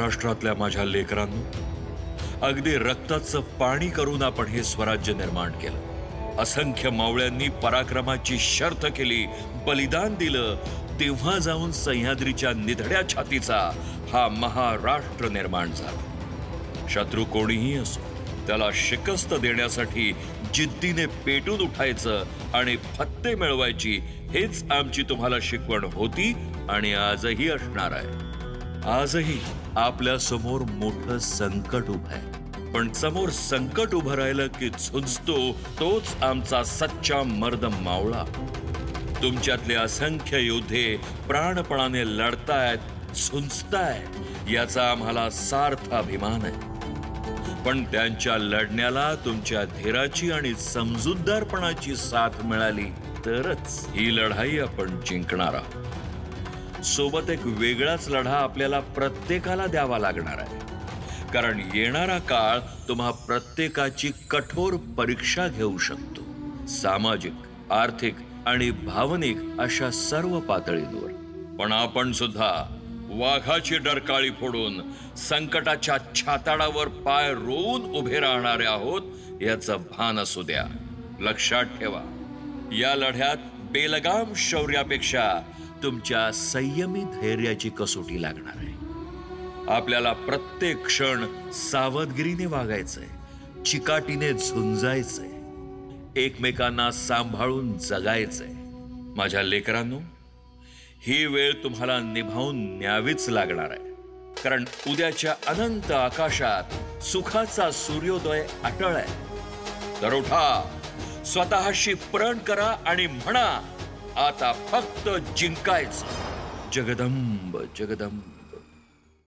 महाराष्ट्रातल्या माझ्या लेकरांनो, अगदी रक्ताचं पाणी करून आपण हे स्वराज्य निर्माण केलं। असंख्य मावळ्यांनी पराक्रमाची शर्त केली, बलिदान दिलं, तेव्हा जाऊन सह्याद्रीच्या निधड्या छातीचा हा महाराष्ट्र निर्माण झाला। शत्रू कोणीही असो, त्याला शिकस्त देण्यासाठी जिद्दीने पेटून उठायचं आणि फत्ते मिळवायची, हेच आमची तुम्हाला शिकवण होती आणि आजही असणार आहे। आजही आपल्या समोर मोठं संकट उभं आहे, पण समोर संकट उभं राहिलं की झुंजतो तोच आमचा सच्चा मर्द मावळा। तुमच्यातले असंख्य योद्धे प्राणपणाने लढतायत, झुंजतायत, याचा आम्हाला सार्थ अभिमान आहे। पण त्यांच्या लढण्याला तुमच्या धीराची आणि समजूतदारपणाची साथ मिळाली तरच ही लढाई आपण जिंकणार आहोत। सोबत एक वेगळाच लढा आपल्याला प्रत्येकाला द्यावा लागणार आहे, कारण येणारा काळ तुम्हा प्रत्येकाची कठोर परीक्षा घेऊ शकतो। सामाजिक, आर्थिक आणि भावनिक अशा सर्व पातळींवर। पण आपण सुद्धा वाघाची डरकाळी फोडून संकटाच्या छाताडावर पाय रोवून उभे राहणारे आहोत, याचं भान असू द्या। लक्षात ठेवा, या लढ्यात बेलगाम शौर्यापेक्षा तुमच्या संयमी धैर्याची कसोटी लागणार आहे। आपल्याला प्रत्येक क्षण सावधगिरीने वागायचंय, चिकाटीने झुंजायचंय, एकमेकांना सांभाळून जगायचंय। माझ्या लेकरांनो, ही वेळ तुम्हाला निभावून न्यावीच लागणार आहे, कारण उद्याच्या अनंत आकाशात सुखाचा सूर्योदय अटळ आहे। तर उठा, स्वतःशी प्रण करा आणि म्हणा, आता फक्त जिंकायचं। जगदंब जगदंब।